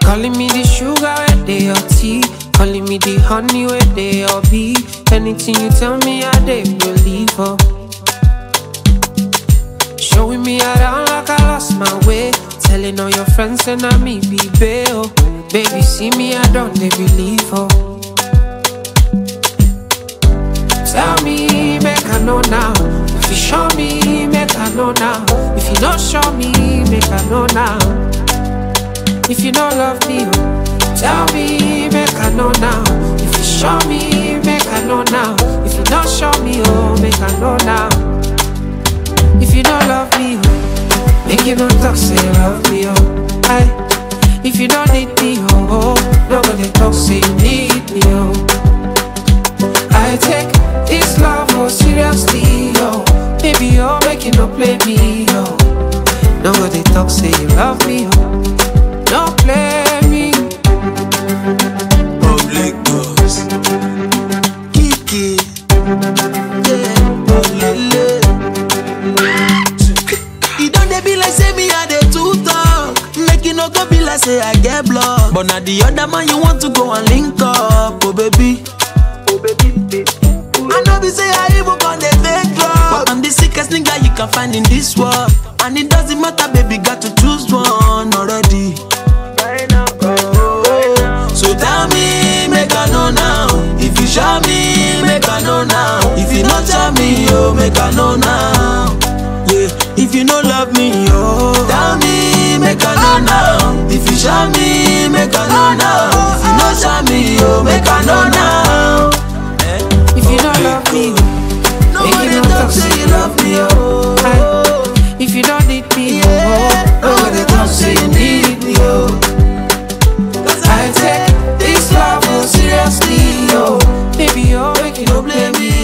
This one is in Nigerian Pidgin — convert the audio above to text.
Calling me the sugar where they your tea, calling me the honey where they your bee. Anything you tell me, I dey believe her. Showing me around like I lost my way, telling all your friends and I me be bail. Baby, see me, I don't they believe her. Tell me, make I know now. If you show me, make I know now. If you don't show me, make I know now. If you don't love me, tell me, make I know now. If you show me, make I know now. If you don't show me, oh, make I know now. If you don't love me, make you don't talk, say you love me, oh. Aye. If you don't need me, oh, nobody talk, say you need me, oh. I take this love oh seriously, oh. Baby, oh, make you no play me, oh. Nobody talk, say you love me, oh. Don't play me. Public boss Kiki, yeah, oh lele. You don't dey be like say me I dey too talk. Make you no go be like say I get blocked. But now the other man you want to go and link up, oh baby. I know be say I even gon' dey fake love, but I'm the sickest nigga you can find in this world. And it doesn't matter, baby, got to choose one already. So tell me, make I know now. If you show me, make I know now. If you not tell me, oh, make I know now. Yeah, if you don't love me, oh, tell me, make I know now. If you show me, make I know now. If you not show me, oh, make I know now. If you don't love me, nobody talk say you love me, oh. Aye. If you don't need me, oh, nobody talk say you need me, oh. I take this love oh seriously, oh. Baby, oh, make you no blame me.